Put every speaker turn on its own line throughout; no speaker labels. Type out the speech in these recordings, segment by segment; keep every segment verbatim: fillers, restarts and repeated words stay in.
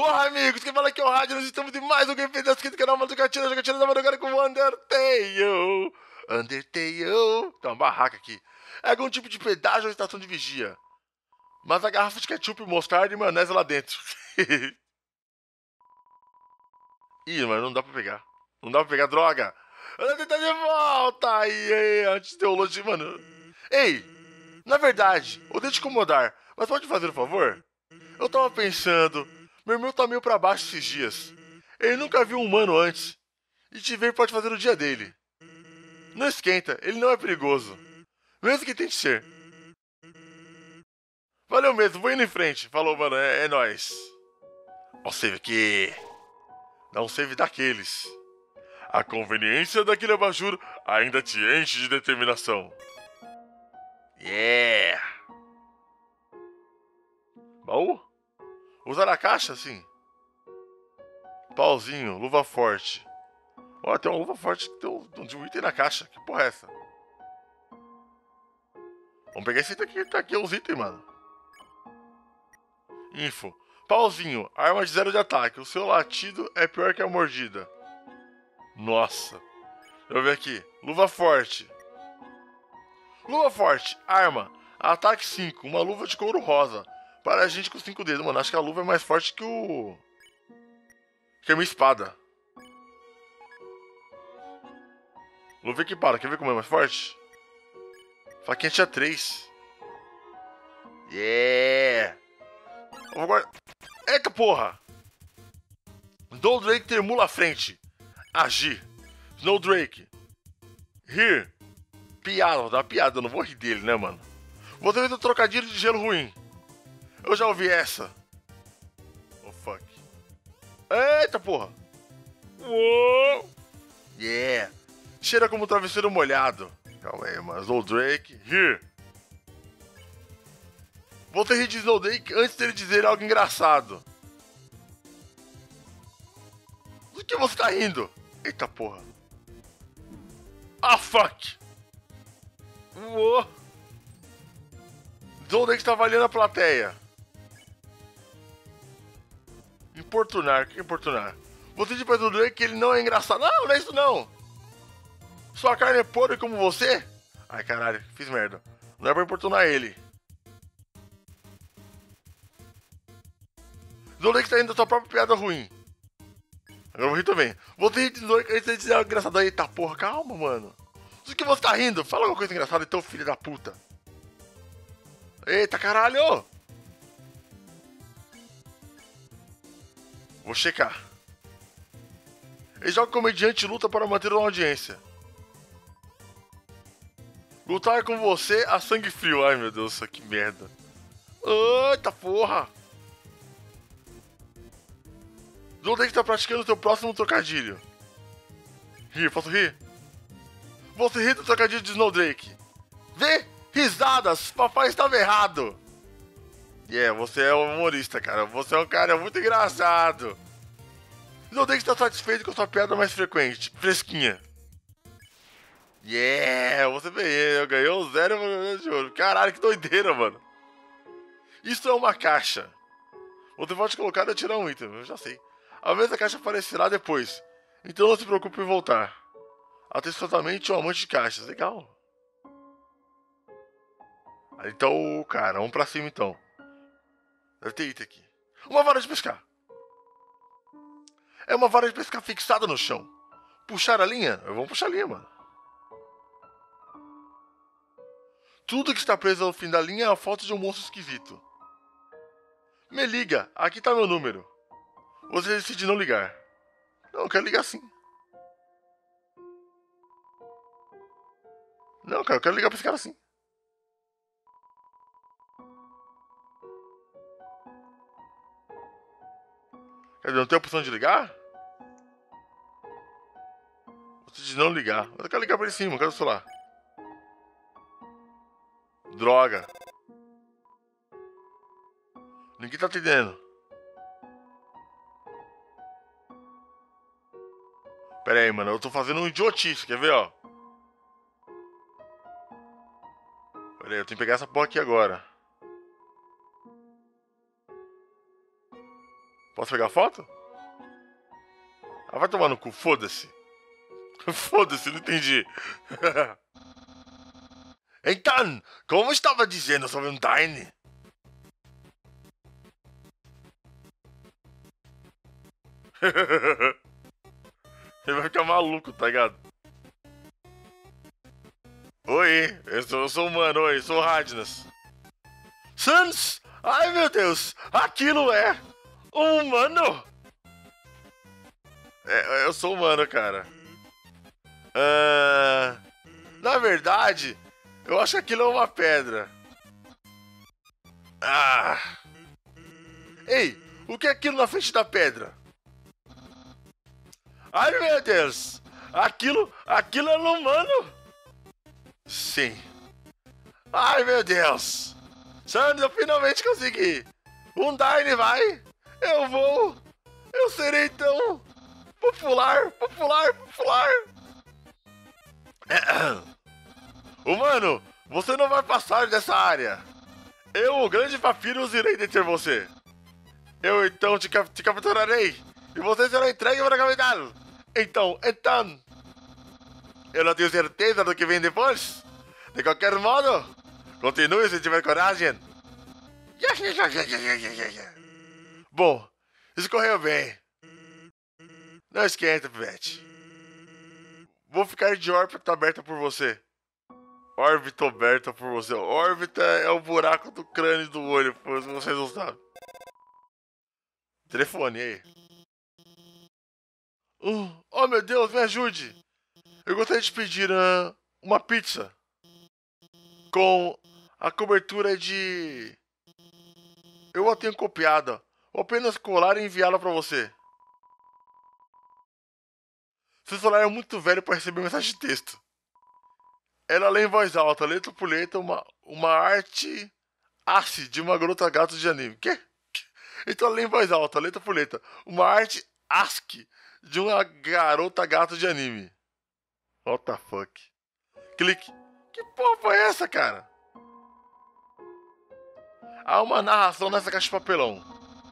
Porra, amigos, quem fala aqui é o Rádio, nós estamos em mais um gameplay da inscrito no canal, mas o Jogatina, Jogatina da madrugada com o Undertale. Undertale. Tem uma barraca aqui. É algum tipo de pedágio ou estação de vigia. Mas a garrafa de ketchup, mostarda e maionese lá dentro. Ih, mas não dá pra pegar. Não dá pra pegar, droga. Undertale tá de volta. Aí, aí, antes de teologia, mano. Ei, na verdade, odeio te incomodar, mas pode fazer um favor? Eu tava pensando, meu irmão tá meio pra baixo esses dias. Ele nunca viu um humano antes. E te ver pode fazer o dia dele. Não esquenta, ele não é perigoso. Mesmo que tente ser. Valeu mesmo, vou indo em frente. Falou, mano, é, é nóis. Ó o save aqui. Dá um save daqueles. A conveniência daquele abajur ainda te enche de determinação. Yeah! Baú? Usar a caixa, sim. Pauzinho, luva forte. Ó, tem uma luva forte que tem um, de um item na caixa. Que porra é essa? Vamos pegar esse item aqui, tá aqui os itens, mano. Info. Pauzinho, arma de zero de ataque. O seu latido é pior que a mordida. Nossa. Deixa eu ver aqui. Luva forte. Luva forte, arma. Ataque cinco, uma luva de couro rosa. Para a gente com cinco dedos. Mano, acho que a luva é mais forte que o... que a minha espada. Luva equipada, quer ver como é mais forte? Faquinha tinha três. Yeah! Eu vou guardar... Eita porra! Snowdrake termula à frente. Agir. Snowdrake. Rir. Piada, vou dar uma piada, eu não vou rir dele, né, mano? Você fez um trocadilho de gelo ruim. Eu já ouvi essa. Oh, fuck. Eita porra! Uou! Yeah! Cheira como um travesseiro molhado. Calma aí, mano. Snowdrake. Rir. Você rir de Snowdrake antes dele dizer algo engraçado. Do que você tá rindo? Eita porra. Ah, fuck. Uou. Snowdrake tá avaliando a plateia. Importunar. O que é importunar? Você diz pra Snowdrake que ele não é engraçado. Não, não é isso não. Sua carne é podre como você? Ai, caralho. Fiz merda. Não é pra importunar ele. Snowdrake tá indo da sua própria piada ruim. Agora eu vou rir também. Você ri de Snowdrake antes de dizer algo engraçado. Eita porra, calma, mano. Do que você tá rindo? Fala alguma coisa engraçada então, filho da puta. Eita caralho! Vou checar. Ele joga comediante e luta para manter uma audiência. Lutar com você a sangue frio. Ai meu Deus, que merda. Eita porra! Snowdrake está praticando seu próximo trocadilho. Rir, posso rir? Você ri do trocadilho de Snowdrake. Vê? Risadas! Papai estava errado! Yeah, você é um humorista, cara. Você é um cara muito engraçado. Snowdrake está satisfeito com sua piada mais frequente. Fresquinha. Yeah, você ganhou. Ganhou zero de ouro. Caralho, que doideira, mano. Isso é uma caixa. Você pode colocar e tirar um item, eu já sei. A mesma caixa aparecerá depois. Então não se preocupe em voltar. Atestosamente um amante de caixas. Legal. Então, cara, vamos pra cima então. Deve ter item aqui. Uma vara de pescar. É uma vara de pescar fixada no chão. Puxar a linha? Vamos puxar a linha, mano. Tudo que está preso ao fim da linha é a foto de um monstro esquisito. Me liga, aqui tá meu número. Você decide não ligar. Não, eu quero ligar sim. Não, cara, eu quero ligar pra esse cara sim. Quer dizer, não tem a opção de ligar? Você de não ligar. Mas eu quero ligar pra ele sim, mano. Cadê o celular? Droga. Ninguém tá atendendo. Pera aí, mano. Eu tô fazendo um idiotice. Quer ver, ó? Pera aí, eu tenho que pegar essa porra aqui agora. Posso pegar foto? Ah, vai tomar no cu, foda-se. Foda-se, não entendi. Então, como estava dizendo sobre um Tiny? Ele vai ficar maluco, tá ligado? Oi, eu sou, eu sou humano, oi, sou Radnas. Sans! Ai meu Deus, aquilo é um humano? É, eu sou humano, cara. Ah, na verdade, eu acho que aquilo é uma pedra. Ah! Ei, o que é aquilo na frente da pedra? Ai meu Deus! Aquilo, aquilo é um humano? Sim. Ai meu Deus! Sandro, eu finalmente consegui! Um Dine vai! Eu vou! Eu serei tão popular, popular, popular! Humano, você não vai passar dessa área! Eu, o grande Papyrus, irei deter você! Eu então te, cap te capturarei! E você será entregue para a capital! Então, então... Eu não tenho certeza do que vem depois! De qualquer modo, continue se tiver coragem! Bom, escorreu bem. Não esquenta, Pivete. Vou ficar de órbita aberta por você. Órbita aberta por você. Órbita é o buraco do crânio do olho, pois vocês não sabem. Telefone, aí. Uh, oh, meu Deus, me ajude. Eu gostaria de pedir uh, uma pizza. Com a cobertura de... Eu a tenho copiada. Vou apenas colar e enviá-la pra você. Seu celular é muito velho para receber mensagem de texto. Ela lê em voz alta, letra por letra, uma, uma arte assi de uma garota gato de anime. Quê? Então ela lê em voz alta, letra por letra, uma arte ASCII de uma garota gato de anime. What the fuck? Clique. Que porra foi essa, cara? Há uma narração nessa caixa de papelão.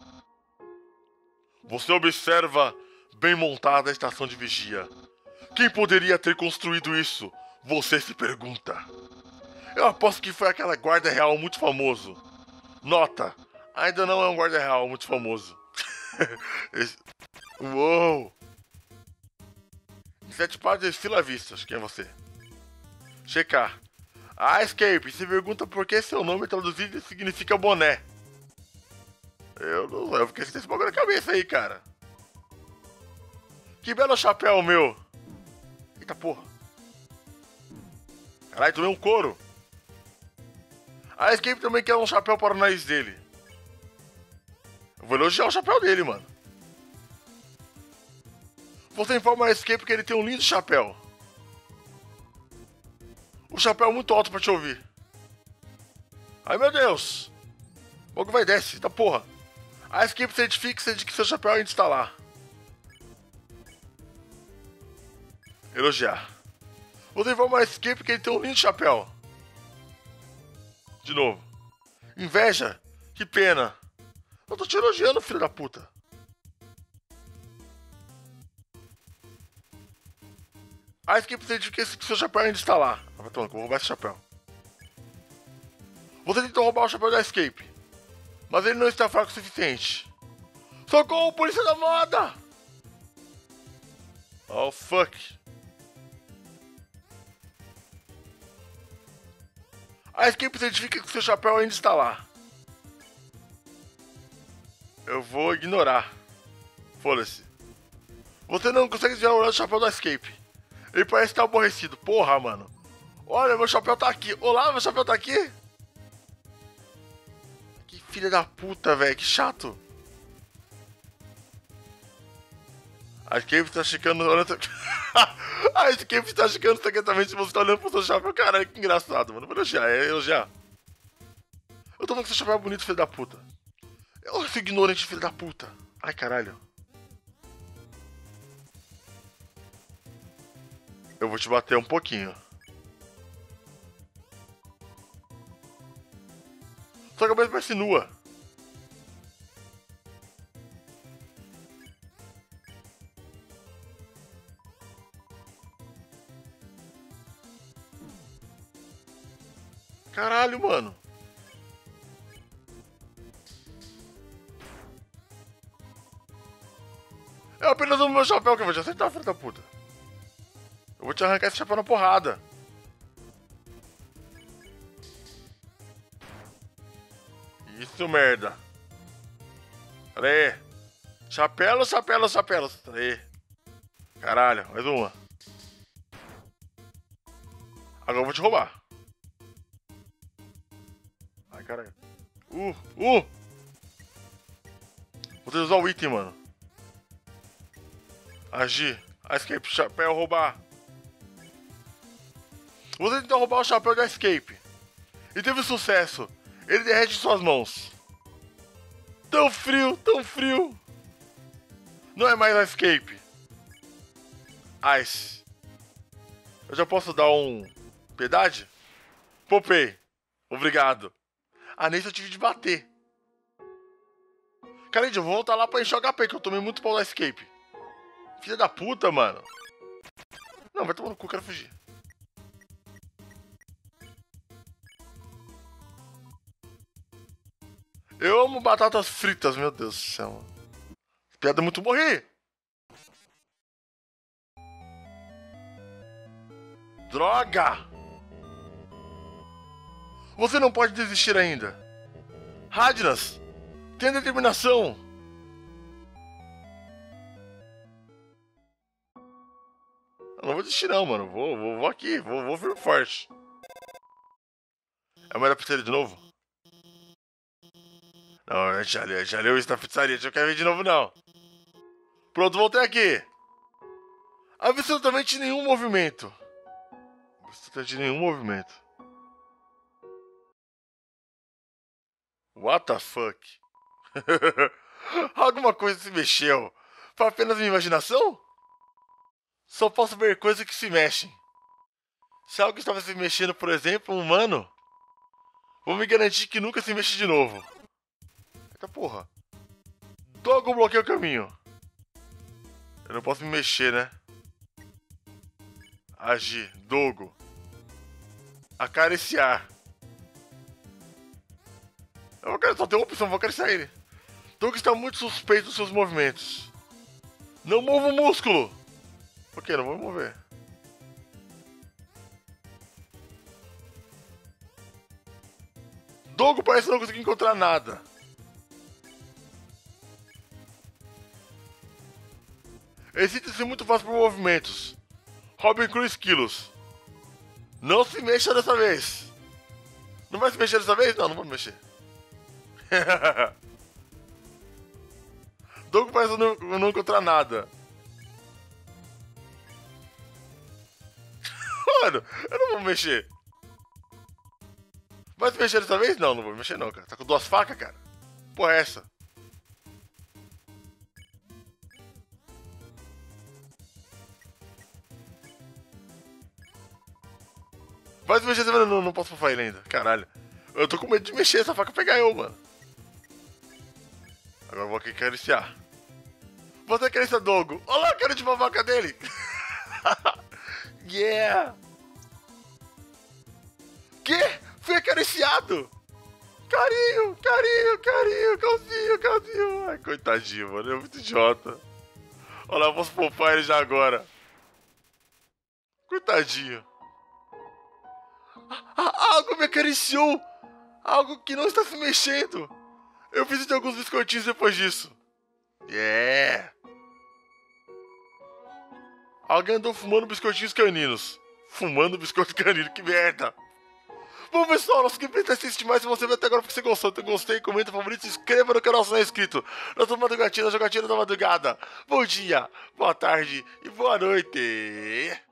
Você observa bem montada a estação de vigia. Quem poderia ter construído isso? Você se pergunta. Eu aposto que foi aquela guarda real muito famoso. Nota, ainda não é um guarda real muito famoso. Esse... Uou! Sete páginas de fila vistas, quem é você? Checar. Ah, Escape, se pergunta por que seu nome traduzido significa boné. Eu não eu fiquei sem esse bagulho na cabeça aí, cara. Que belo chapéu meu. Eita porra. Caralho, tomei um couro. A Escape também quer um chapéu para o nariz dele. Eu vou elogiar o chapéu dele, mano. Você informa a Escape que ele tem um lindo chapéu. O chapéu é muito alto pra te ouvir. Ai meu Deus. Logo vai desce, tá porra. A Escape certifica-se de que seu chapéu ainda está lá. Elogiar. Você informa a Escape que ele tem um lindo chapéu. De novo. Inveja? Que pena. Eu tô te elogiando, filho da puta. A Escape certifica que seu chapéu ainda está lá. Vai tomando, vou roubar esse chapéu. Você tentou roubar o chapéu da Escape, mas ele não está fraco o suficiente. Socorro, polícia da moda! Oh, fuck. A Escape certifica que seu chapéu ainda está lá. Eu vou ignorar. Foda-se. Você não consegue desviar o olhar do chapéu da Escape. Ele parece estar aborrecido. Porra, mano. Olha, meu chapéu tá aqui. Olá, meu chapéu tá aqui? Que filha da puta, velho. Que chato. A Escape tá checando... A Escape tá checando secretamente se você tá olhando pro seu chapéu. Caralho, que engraçado, mano. Vou elogiar, é elogiar. Eu tô falando que seu chapéu é bonito, filho da puta. Eu sou ignorante, filho da puta. Ai, caralho. Eu vou te bater um pouquinho. Sua cabeça parece nua. Caralho, mano. Eu apenas amo meu chapéu que eu vou te acertar, filho da puta. Eu vou te arrancar esse chapéu na porrada. Isso, merda. Pera aí. Chapéu, chapéu, chapéu. Pera aí. Caralho, mais uma. Agora eu vou te roubar. Ai, caralho. Uh, uh. Vou ter que usar o item, mano. Agir. A escape, chapéu, roubar. Você tentou roubar o chapéu da escape. E teve sucesso. Ele derrete em suas mãos. Tão frio, tão frio. Não é mais a escape. Ice. Eu já posso dar um... Piedade? Popei. Obrigado. Ah, nesse eu tive de bater. Cara, eu vou voltar lá pra encher o H P, que eu tomei muito pau da escape. Filha da puta, mano. Não, vai tomar no cu, quero fugir. Eu amo batatas fritas, meu Deus do céu. Piada muito morri. Droga! Você não pode desistir ainda. Radnas, tenha determinação. Eu não vou desistir não, mano. Vou, vou, vou aqui, vou, vou vir forte. É melhor pizzaria de novo? Não, já leu, já leu isso na pizzaria, já quero ver de novo não. Pronto, voltei aqui. Absolutamente nenhum movimento. Absolutamente nenhum movimento. What the fuck? Alguma coisa se mexeu. Foi apenas minha imaginação? Só posso ver coisas que se mexem. Se algo estava se mexendo, por exemplo, um humano, vou me garantir que nunca se mexe de novo. Eita porra. Dogo bloqueia o caminho. Eu não posso me mexer, né? Agir. Dogo. Acariciar. Eu quero, só tem uma opção, vou acariciar ele. Dogo está muito suspeito dos seus movimentos. Não mova o músculo. Por que? Não vou mover. Dogo parece não conseguir encontrar nada. Excita-se muito fácil por movimentos. Robin Cruz quilos. Não se mexa dessa vez. Não vai se mexer dessa vez? Não, não vou me mexer. Dogo parece não, não encontrar nada. Mano, eu não vou mexer. Vai se mexer dessa vez? Não, não vou mexer não, cara. Tá com duas facas, cara. Porra é essa? Vai se mexer dessa vez? Não, não posso fofar ele ainda. Caralho. Eu tô com medo de mexer essa faca pegar eu, mano. Agora eu vou aqui acariciar. Você acariciar Dogo. Olha lá a cara de babaca dele. Yeah. Que? Fui acariciado. Carinho, carinho, carinho, calcinho, calcinho. Ai, coitadinho, mano. É muito idiota. Olha lá, eu posso poupar ele já agora. Coitadinho. Ah, algo me acariciou. Algo que não está se mexendo. Eu fiz de alguns biscoitinhos depois disso. Yeah. Alguém andou fumando biscoitinhos caninos. Fumando biscoito canino, que merda. Bom, pessoal, nosso gameplay tá assiste mais. Se você vai até agora porque você gostou, então gostei, comenta, favorito, se inscreva no canal se não é inscrito. Nós somos Madrugatina, jogatina da madrugada. Bom dia, boa tarde e boa noite.